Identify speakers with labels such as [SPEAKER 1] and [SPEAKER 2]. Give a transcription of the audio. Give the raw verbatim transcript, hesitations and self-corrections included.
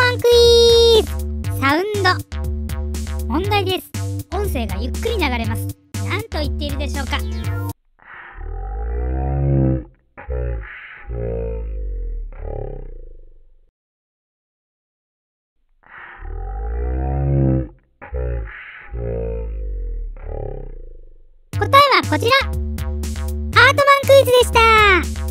[SPEAKER 1] マンクイズ。サウンド問題です。音声がゆっくり流れます。何と言っているでしょうか？答えはこちら。ハートマンクイズでした。